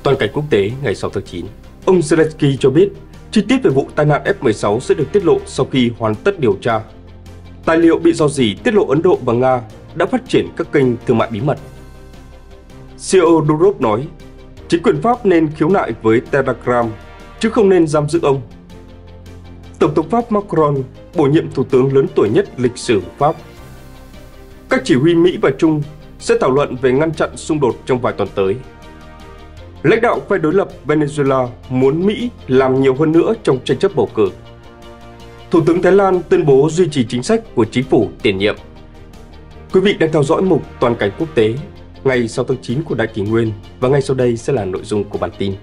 Toàn cảnh quốc tế ngày 6 tháng 9. Ông Zelensky cho biết chi tiết về vụ tai nạn F-16 sẽ được tiết lộ sau khi hoàn tất điều tra. Tài liệu bị rò rỉ tiết lộ Ấn Độ và Nga đã phát triển các kênh thương mại bí mật. CEO Durov nói, chính quyền Pháp nên khiếu nại với Telegram, chứ không nên giam giữ ông. Tổng thống Pháp Macron bổ nhiệm thủ tướng lớn tuổi nhất lịch sử Pháp. Các chỉ huy Mỹ và Trung sẽ thảo luận về ngăn chặn xung đột trong vài tuần tới. Lãnh đạo phe đối lập Venezuela muốn Mỹ làm nhiều hơn nữa trong tranh chấp bầu cử. Thủ tướng Thái Lan tuyên bố duy trì chính sách của chính phủ tiền nhiệm. Quý vị đang theo dõi mục Toàn cảnh quốc tế ngày 6 tháng 9 của Đại Kỷ Nguyên và ngay sau đây sẽ là nội dung của bản tin.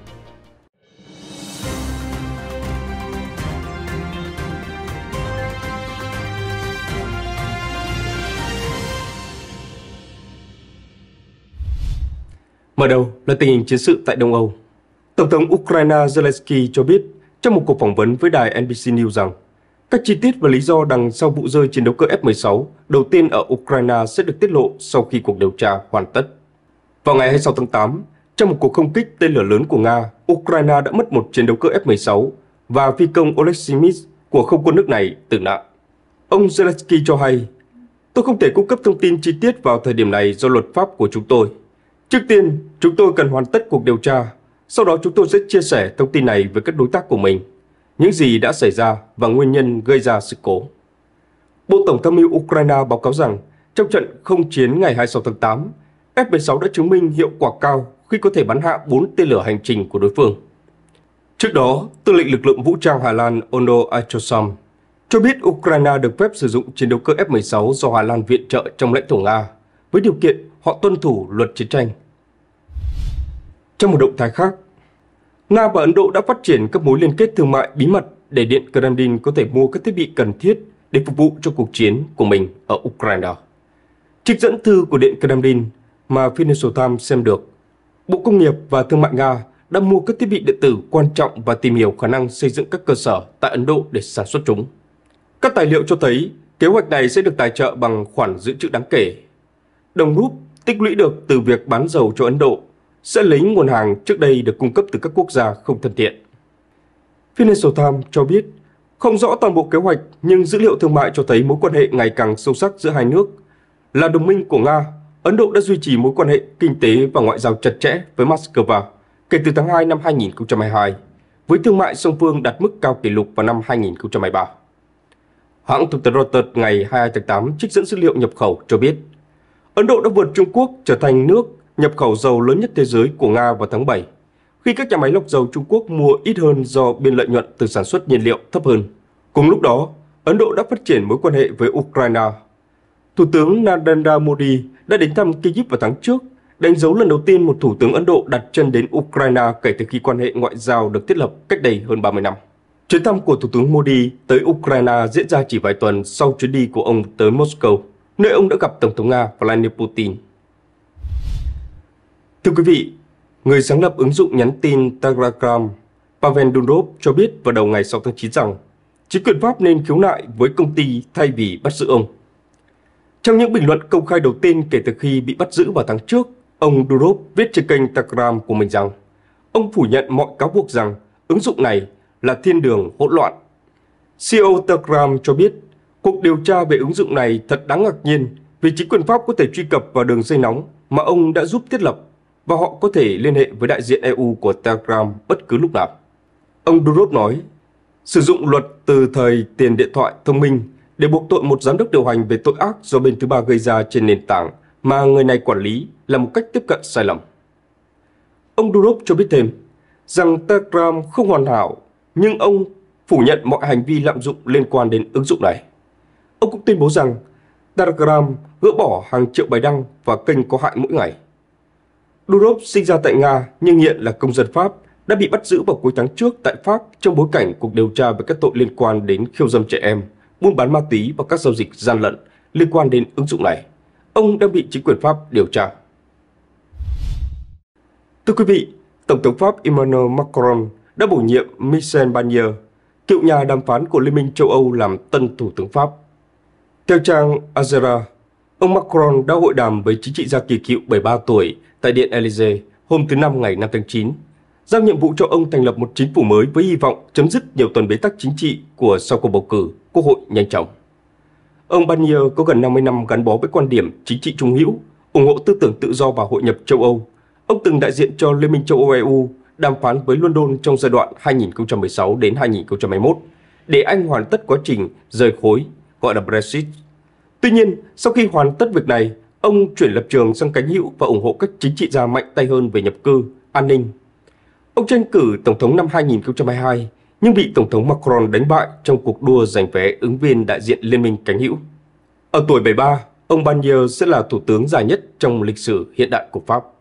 Mở đầu là tình hình chiến sự tại Đông Âu. Tổng thống Ukraine Zelensky cho biết trong một cuộc phỏng vấn với đài NBC News rằng các chi tiết và lý do đằng sau vụ rơi chiến đấu cơ F-16 đầu tiên ở Ukraine sẽ được tiết lộ sau khi cuộc điều tra hoàn tất. Vào ngày 26 tháng 8, trong một cuộc không kích tên lửa lớn của Nga, Ukraine đã mất một chiến đấu cơ F-16 và phi công Oleg Smith của không quân nước này tử nạn. Ông Zelensky cho hay, tôi không thể cung cấp thông tin chi tiết vào thời điểm này do luật pháp của chúng tôi. Trước tiên, chúng tôi cần hoàn tất cuộc điều tra, sau đó chúng tôi sẽ chia sẻ thông tin này với các đối tác của mình, những gì đã xảy ra và nguyên nhân gây ra sự cố. Bộ Tổng tham mưu Ukraine báo cáo rằng trong trận không chiến ngày 26 tháng 8, F-16 đã chứng minh hiệu quả cao khi có thể bắn hạ 4 tên lửa hành trình của đối phương. Trước đó, Tư lệnh lực lượng vũ trang Hà Lan Ono Achosom cho biết Ukraine được phép sử dụng chiến đấu cơ F-16 do Hà Lan viện trợ trong lãnh thổ Nga, với điều kiện họ tuân thủ luật chiến tranh. Trong một động thái khác, Nga và Ấn Độ đã phát triển các mối liên kết thương mại bí mật để Điện Kremlin có thể mua các thiết bị cần thiết để phục vụ cho cuộc chiến của mình ở Ukraine. Trích dẫn thư của Điện Kremlin mà Financial Times xem được, Bộ Công nghiệp và Thương mại Nga đã mua các thiết bị điện tử quan trọng và tìm hiểu khả năng xây dựng các cơ sở tại Ấn Độ để sản xuất chúng. Các tài liệu cho thấy kế hoạch này sẽ được tài trợ bằng khoản dự trữ đáng kể. Đồng rúp tích lũy được từ việc bán dầu cho Ấn Độ sẽ lấy nguồn hàng trước đây được cung cấp từ các quốc gia không thân thiện. Financial Times cho biết, không rõ toàn bộ kế hoạch nhưng dữ liệu thương mại cho thấy mối quan hệ ngày càng sâu sắc giữa hai nước. Là đồng minh của Nga, Ấn Độ đã duy trì mối quan hệ kinh tế và ngoại giao chặt chẽ với Moscow kể từ tháng 2 năm 2022, với thương mại song phương đạt mức cao kỷ lục vào năm 2023. Hãng thông tấn Reuters ngày 22 tháng 8 trích dẫn dữ liệu nhập khẩu cho biết, Ấn Độ đã vượt Trung Quốc trở thành nước nhập khẩu dầu lớn nhất thế giới của Nga vào tháng 7, khi các nhà máy lọc dầu Trung Quốc mua ít hơn do biên lợi nhuận từ sản xuất nhiên liệu thấp hơn. Cùng lúc đó, Ấn Độ đã phát triển mối quan hệ với Ukraine. Thủ tướng Narendra Modi đã đến thăm Kyiv vào tháng trước, đánh dấu lần đầu tiên một thủ tướng Ấn Độ đặt chân đến Ukraine kể từ khi quan hệ ngoại giao được thiết lập cách đây hơn 30 năm. Chuyến thăm của Thủ tướng Modi tới Ukraine diễn ra chỉ vài tuần sau chuyến đi của ông tới Moscow, nơi ông đã gặp Tổng thống Nga Vladimir Putin. Thưa quý vị, người sáng lập ứng dụng nhắn tin Telegram Pavel Durov cho biết vào đầu ngày 6 tháng 9 rằng chính quyền Pháp nên khiếu nại với công ty thay vì bắt giữ ông. Trong những bình luận công khai đầu tiên kể từ khi bị bắt giữ vào tháng trước, ông Durov viết trên kênh Telegram của mình rằng ông phủ nhận mọi cáo buộc rằng ứng dụng này là thiên đường hỗn loạn. CEO Telegram cho biết cuộc điều tra về ứng dụng này thật đáng ngạc nhiên vì chính quyền Pháp có thể truy cập vào đường dây nóng mà ông đã giúp thiết lập và họ có thể liên hệ với đại diện EU của Telegram bất cứ lúc nào. Ông Durov nói, sử dụng luật từ thời tiền điện thoại thông minh để buộc tội một giám đốc điều hành về tội ác do bên thứ ba gây ra trên nền tảng mà người này quản lý là một cách tiếp cận sai lầm. Ông Durov cho biết thêm rằng Telegram không hoàn hảo, nhưng ông phủ nhận mọi hành vi lạm dụng liên quan đến ứng dụng này. Ông cũng tuyên bố rằng Telegram gỡ bỏ hàng triệu bài đăng và kênh có hại mỗi ngày. Durov sinh ra tại Nga nhưng hiện là công dân Pháp, đã bị bắt giữ vào cuối tháng trước tại Pháp trong bối cảnh cuộc điều tra về các tội liên quan đến khiêu dâm trẻ em, buôn bán ma túy và các giao dịch gian lận liên quan đến ứng dụng này. Ông đang bị chính quyền Pháp điều tra. Thưa quý vị, Tổng thống Pháp Emmanuel Macron đã bổ nhiệm Michel Barnier, cựu nhà đàm phán của Liên minh châu Âu làm tân Thủ tướng Pháp. Theo trang Azera, ông Macron đã hội đàm với chính trị gia kỳ cựu 73 tuổi tại Điện Élysée hôm thứ Năm ngày 5 tháng 9 giao nhiệm vụ cho ông thành lập một chính phủ mới với hy vọng chấm dứt nhiều tuần bế tắc chính trị của sau cuộc bầu cử quốc hội nhanh chóng. Ông Barnier có gần 50 năm gắn bó với quan điểm chính trị trung hữu, ủng hộ tư tưởng tự do và hội nhập châu Âu. Ông từng đại diện cho Liên minh châu Âu EU đàm phán với London trong giai đoạn 2016 đến 2021 để Anh hoàn tất quá trình rời khối, gọi là Brexit. Tuy nhiên, sau khi hoàn tất việc này, ông chuyển lập trường sang cánh hữu và ủng hộ các chính trị gia mạnh tay hơn về nhập cư, an ninh. Ông tranh cử Tổng thống năm 2022, nhưng bị Tổng thống Macron đánh bại trong cuộc đua giành vé ứng viên đại diện Liên minh cánh hữu. Ở tuổi 73, ông Barnier sẽ là thủ tướng dài nhất trong lịch sử hiện đại của Pháp.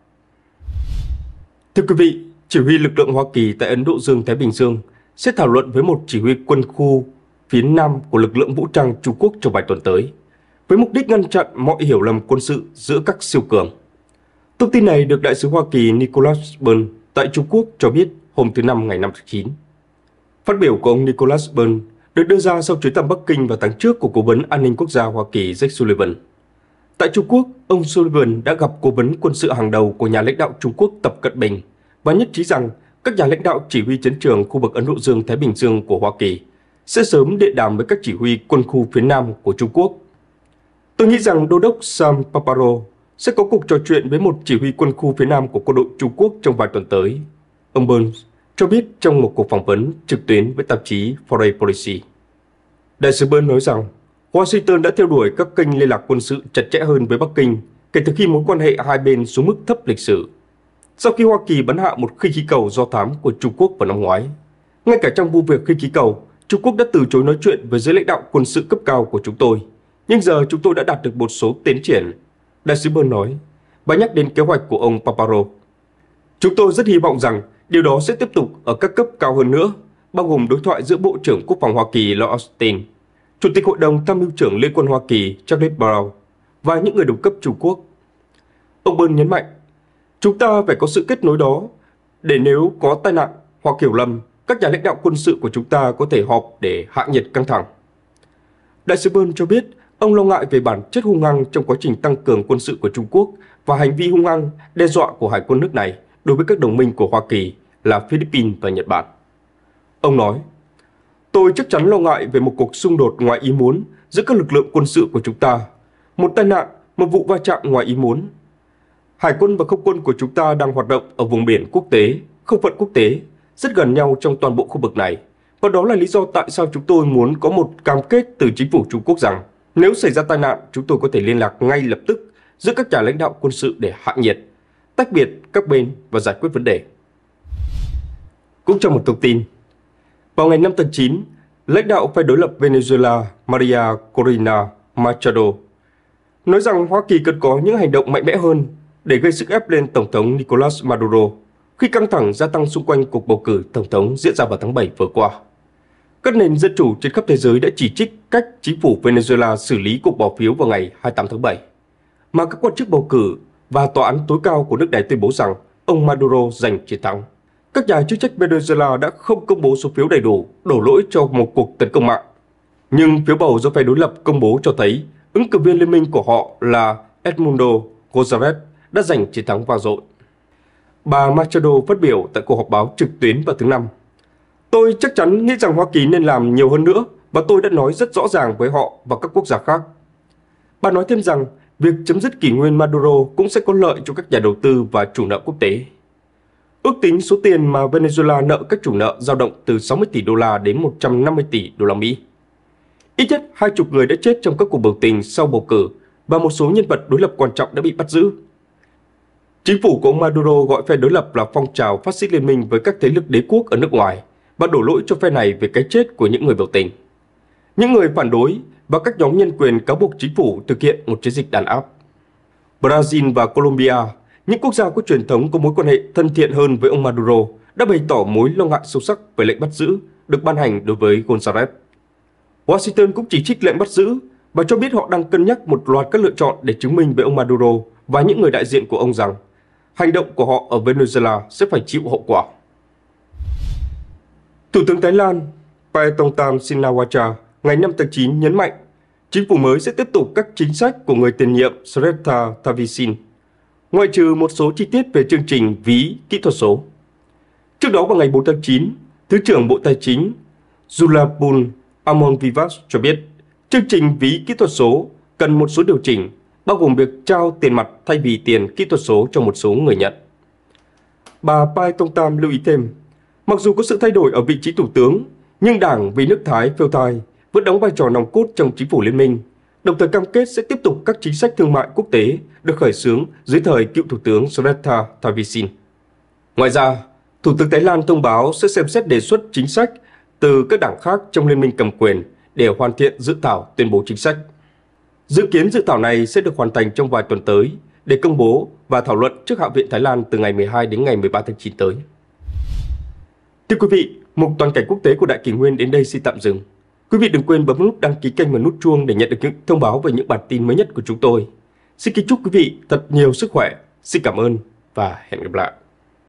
Thưa quý vị, chỉ huy lực lượng Hoa Kỳ tại Ấn Độ Dương-Thái Bình Dương sẽ thảo luận với một chỉ huy quân khu phía Nam của lực lượng vũ trang Trung Quốc trong vài tuần tới, với mục đích ngăn chặn mọi hiểu lầm quân sự giữa các siêu cường. Thông tin này được Đại sứ Hoa Kỳ Nicholas Burns tại Trung Quốc cho biết hôm thứ Năm ngày 5 tháng 9. Phát biểu của ông Nicholas Burns được đưa ra sau chuyến thăm Bắc Kinh vào tháng trước của Cố vấn An ninh Quốc gia Hoa Kỳ Jake Sullivan. Tại Trung Quốc, ông Sullivan đã gặp cố vấn quân sự hàng đầu của nhà lãnh đạo Trung Quốc Tập Cận Bình và nhất trí rằng các nhà lãnh đạo chỉ huy chiến trường khu vực Ấn Độ Dương-Thái Bình Dương của Hoa Kỳ sẽ sớm điện đàm với các chỉ huy quân khu phía Nam của Trung Quốc. Tôi nghĩ rằng Đô đốc Sam Paparo sẽ có cuộc trò chuyện với một chỉ huy quân khu phía Nam của quân đội Trung Quốc trong vài tuần tới, ông Burns cho biết trong một cuộc phỏng vấn trực tuyến với tạp chí Foreign Policy. Đại sứ Burns nói rằng Washington đã theo đuổi các kênh liên lạc quân sự chặt chẽ hơn với Bắc Kinh kể từ khi mối quan hệ hai bên xuống mức thấp lịch sử, sau khi Hoa Kỳ bắn hạ một khinh khí cầu do thám của Trung Quốc vào năm ngoái. Ngay cả trong vụ việc khinh khí cầu, Trung Quốc đã từ chối nói chuyện với giới lãnh đạo quân sự cấp cao của chúng tôi, nhưng giờ chúng tôi đã đạt được một số tiến triển, Đại sứ Burns nói, và nhắc đến kế hoạch của ông Paparo. Chúng tôi rất hy vọng rằng điều đó sẽ tiếp tục ở các cấp cao hơn nữa, bao gồm đối thoại giữa Bộ trưởng Quốc phòng Hoa Kỳ Lloyd Austin, Chủ tịch Hội đồng Tham mưu trưởng Liên quân Hoa Kỳ Charles Brown và những người đồng cấp Trung Quốc. Ông Burns nhấn mạnh, chúng ta phải có sự kết nối đó để nếu có tai nạn hoặc hiểu lầm, các nhà lãnh đạo quân sự của chúng ta có thể họp để hạ nhiệt căng thẳng. Đại sứ Burns cho biết ông lo ngại về bản chất hung hăng trong quá trình tăng cường quân sự của Trung Quốc và hành vi hung hăng đe dọa của hải quân nước này đối với các đồng minh của Hoa Kỳ là Philippines và Nhật Bản. Ông nói, tôi chắc chắn lo ngại về một cuộc xung đột ngoài ý muốn giữa các lực lượng quân sự của chúng ta, một tai nạn, một vụ va chạm ngoài ý muốn. Hải quân và không quân của chúng ta đang hoạt động ở vùng biển quốc tế, không phận quốc tế, rất gần nhau trong toàn bộ khu vực này. Và đó là lý do tại sao chúng tôi muốn có một cam kết từ chính phủ Trung Quốc rằng nếu xảy ra tai nạn, chúng tôi có thể liên lạc ngay lập tức giữa các nhà lãnh đạo quân sự để hạ nhiệt, tách biệt các bên và giải quyết vấn đề. Cũng trong một thông tin, vào ngày 5 tháng 9, lãnh đạo phe đối lập Venezuela Maria Corina Machado nói rằng Hoa Kỳ cần có những hành động mạnh mẽ hơn để gây sức ép lên Tổng thống Nicolas Maduro khi căng thẳng gia tăng xung quanh cuộc bầu cử Tổng thống diễn ra vào tháng 7 vừa qua. Các nền dân chủ trên khắp thế giới đã chỉ trích cách chính phủ Venezuela xử lý cuộc bỏ phiếu vào ngày 28 tháng 7, mà các quan chức bầu cử và tòa án tối cao của nước này tuyên bố rằng ông Maduro giành chiến thắng. Các nhà chức trách Venezuela đã không công bố số phiếu đầy đủ, đổ lỗi cho một cuộc tấn công mạng. Nhưng phiếu bầu do phe đối lập công bố cho thấy ứng cử viên liên minh của họ là Edmundo González đã giành chiến thắng vang dội. Bà Machado phát biểu tại cuộc họp báo trực tuyến vào thứ Năm. Tôi chắc chắn nghĩ rằng Hoa Kỳ nên làm nhiều hơn nữa và tôi đã nói rất rõ ràng với họ và các quốc gia khác. Bà nói thêm rằng việc chấm dứt kỷ nguyên Maduro cũng sẽ có lợi cho các nhà đầu tư và chủ nợ quốc tế. Ước tính số tiền mà Venezuela nợ các chủ nợ dao động từ 60 tỷ đô la đến 150 tỷ đô la Mỹ. Ít nhất 20 người đã chết trong các cuộc biểu tình sau bầu cử và một số nhân vật đối lập quan trọng đã bị bắt giữ. Chính phủ của ông Maduro gọi phe đối lập là phong trào phát xít liên minh với các thế lực đế quốc ở nước ngoài và đổ lỗi cho phe này về cái chết của những người biểu tình. Những người phản đối và các nhóm nhân quyền cáo buộc chính phủ thực hiện một chiến dịch đàn áp. Brazil và Colombia, những quốc gia có truyền thống có mối quan hệ thân thiện hơn với ông Maduro, đã bày tỏ mối lo ngại sâu sắc về lệnh bắt giữ được ban hành đối với González. Washington cũng chỉ trích lệnh bắt giữ và cho biết họ đang cân nhắc một loạt các lựa chọn để chứng minh với ông Maduro và những người đại diện của ông rằng hành động của họ ở Venezuela sẽ phải chịu hậu quả. Thủ tướng Thái Lan Paetongtarn Shinawatra ngày 5 tháng 9 nhấn mạnh chính phủ mới sẽ tiếp tục các chính sách của người tiền nhiệm Srettha Thavisin, ngoại trừ một số chi tiết về chương trình ví kỹ thuật số. Trước đó vào ngày 4 tháng 9, Thứ trưởng Bộ Tài chính Zulapul Amonvivas cho biết chương trình ví kỹ thuật số cần một số điều chỉnh, bao gồm việc trao tiền mặt thay vì tiền kỹ thuật số cho một số người nhận. Bà Pai Tông Tam lưu ý thêm, mặc dù có sự thay đổi ở vị trí thủ tướng, nhưng Đảng Vì nước Thái Pheu Thai vẫn đóng vai trò nòng cốt trong chính phủ liên minh, đồng thời cam kết sẽ tiếp tục các chính sách thương mại quốc tế được khởi xướng dưới thời cựu Thủ tướng Srettha Thavisin. Ngoài ra, Thủ tướng Thái Lan thông báo sẽ xem xét đề xuất chính sách từ các đảng khác trong liên minh cầm quyền để hoàn thiện dự thảo tuyên bố chính sách. Dự kiến dự thảo này sẽ được hoàn thành trong vài tuần tới để công bố và thảo luận trước Hạ viện Thái Lan từ ngày 12 đến ngày 13 tháng 9 tới. Thưa quý vị, mục toàn cảnh quốc tế của Đại Kỷ Nguyên đến đây xin tạm dừng. Quý vị đừng quên bấm nút đăng ký kênh và nút chuông để nhận được những thông báo về những bản tin mới nhất của chúng tôi. Xin kính chúc quý vị thật nhiều sức khỏe. Xin cảm ơn và hẹn gặp lại.